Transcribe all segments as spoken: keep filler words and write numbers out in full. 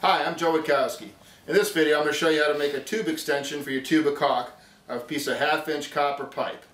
Hi, I'm Joe Witkowski. In this video I'm going to show you how to make a tube extension for your tuba caulk of a piece of half inch copper pipe.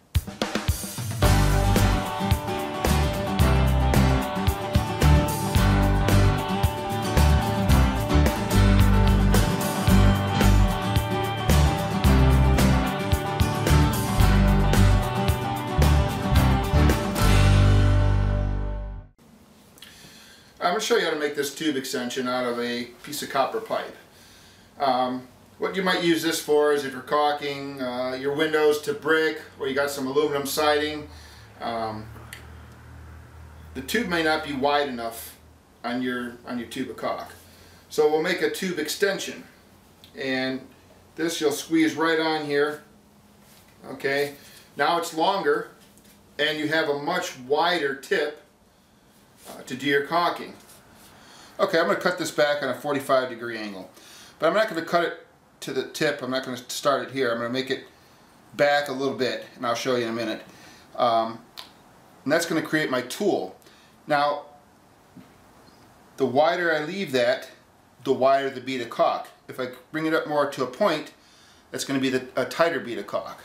I'm going to show you how to make this tube extension out of a piece of copper pipe. Um, what you might use this for is if you're caulking uh, your windows to brick, or you got some aluminum siding. Um, the tube may not be wide enough on your on your tube of caulk, so we'll make a tube extension, and this you'll squeeze right on here. Okay, now it's longer, and you have a much wider tip Uh, to do your caulking. Okay, I'm going to cut this back on a forty-five degree angle, but I'm not going to cut it to the tip. I'm not going to start it here. I'm going to make it back a little bit, and I'll show you in a minute. Um, and that's going to create my tool. Now, the wider I leave that, the wider the bead of caulk. If I bring it up more to a point, that's going to be the, a tighter bead of caulk.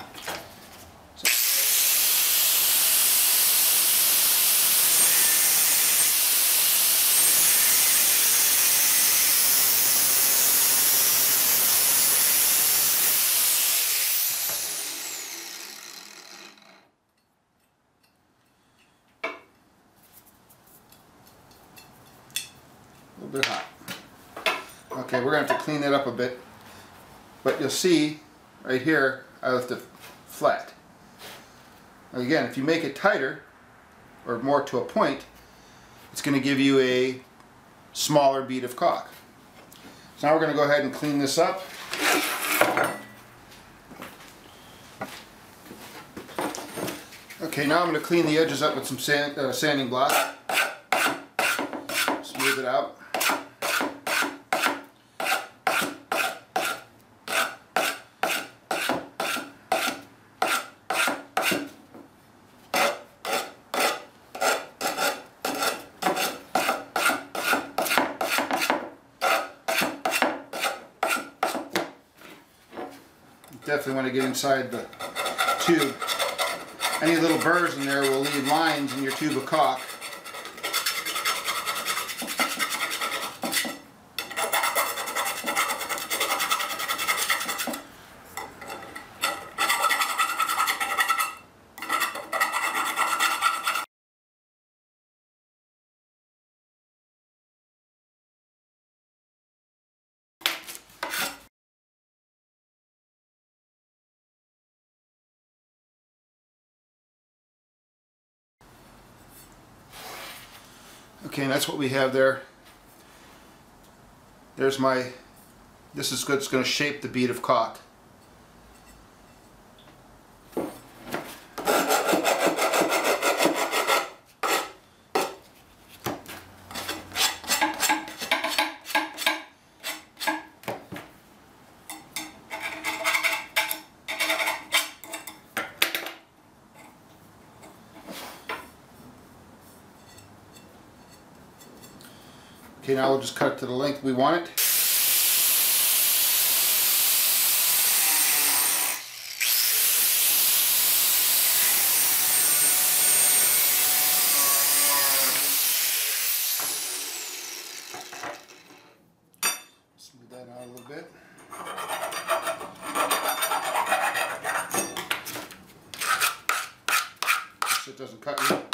A little bit hot. Okay, we're going to have to clean that up a bit, but you'll see right here I left it flat. Now again, if you make it tighter or more to a point, it's going to give you a smaller bead of caulk. So now we're going to go ahead and clean this up. Okay, now I'm going to clean the edges up with some sand, uh, sanding block. Smooth it out. Definitely want to get inside the tube. Any little burrs in there will leave lines in your tube of caulk. Okay, and that's what we have there. There's my, this is what's going to shape the bead of caulk. Okay, now we'll just cut it to the length we want it. Smooth that out a little bit. So it doesn't cut you.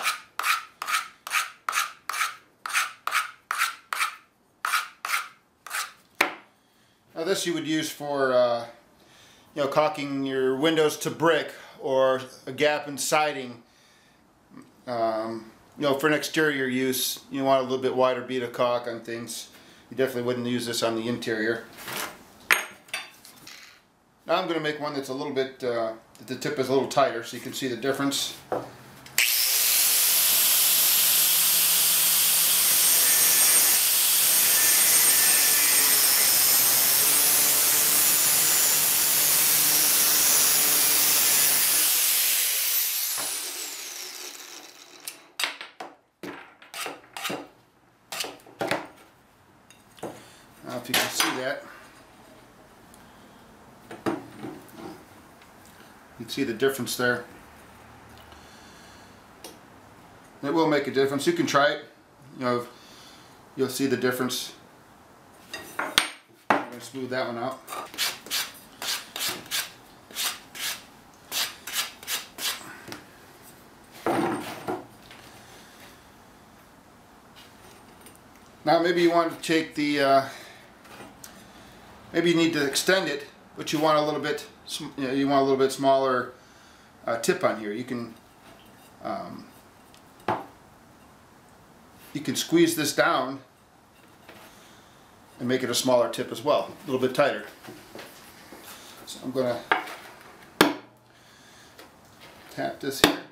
Now this you would use for uh, you know, caulking your windows to brick, or a gap in siding. Um, you know, for an exterior use, you want a little bit wider bead of caulk on things. You definitely wouldn't use this on the interior. Now I'm going to make one that's a little bit, uh, that the tip is a little tighter, so you can see the difference. know if you can see that. You can see the difference there. It will make a difference. You can try it. You know, you'll see the difference. I'm going to smooth that one out. Now maybe you want to take the, uh, maybe you need to extend it, but you want a little bit, you know, you want a little bit smaller uh, tip on here. You can, um, you can squeeze this down and make it a smaller tip as well, a little bit tighter. So I'm going to tap this here.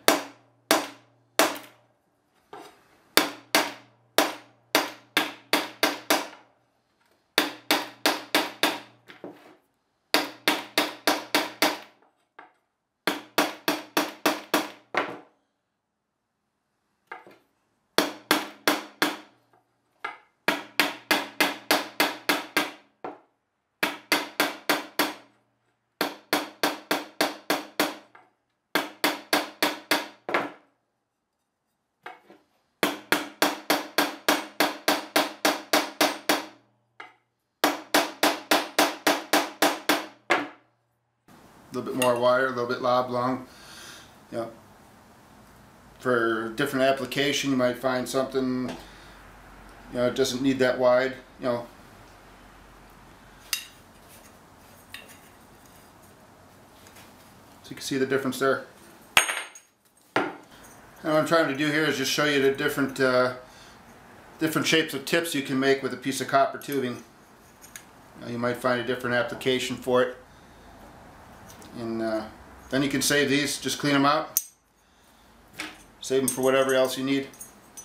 A little bit more wire, a little bit oblong. You know, for different application, you might find something, you know, it doesn't need that wide. You know, so you can see the difference there. And what I'm trying to do here is just show you the different uh, different shapes of tips you can make with a piece of copper tubing. You know, you might find a different application for it. And uh, then you can save these, just clean them out, save them for whatever else you need.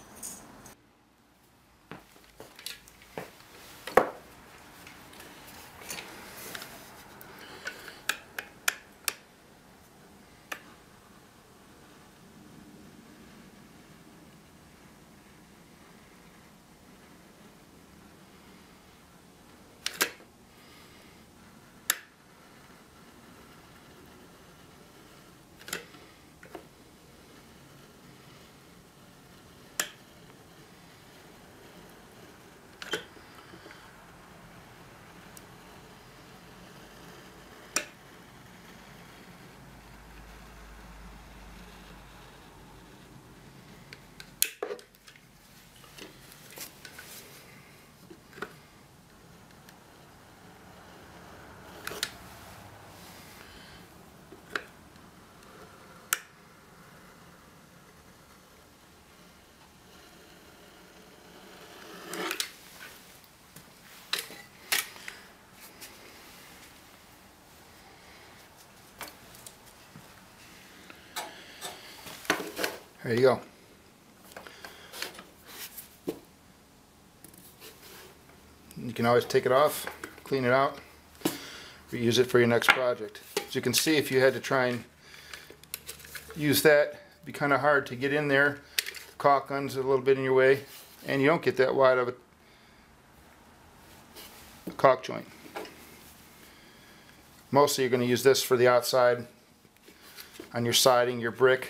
There you go. You can always take it off, clean it out, reuse it for your next project. As you can see, if you had to try and use that, it'd be kind of hard to get in there. The caulk gun's a little bit in your way, and you don't get that wide of a caulk joint. Mostly you're going to use this for the outside, on your siding, your brick.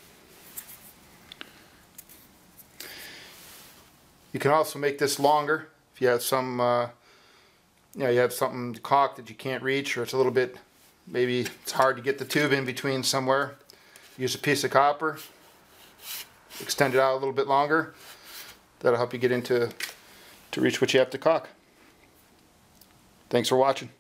You can also make this longer if you have some, uh, you know, you have something caulk that you can't reach, or it's a little bit, maybe it's hard to get the tube in between somewhere. Use a piece of copper, extend it out a little bit longer. That'll help you get into, to reach what you have to caulk. Thanks for watching.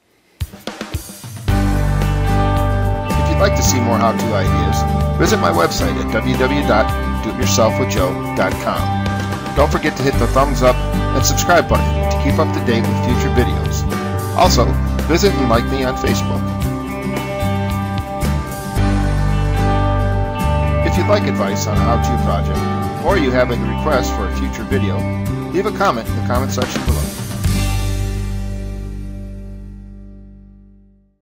If you'd like to see more how-to ideas, visit my website at w w w dot do it yourself with joe dot com. Don't forget to hit the thumbs up and subscribe button to keep up to date with future videos. Also, visit and like me on Facebook. If you'd like advice on a how-to project, or you have a request for a future video, leave a comment in the comment section below.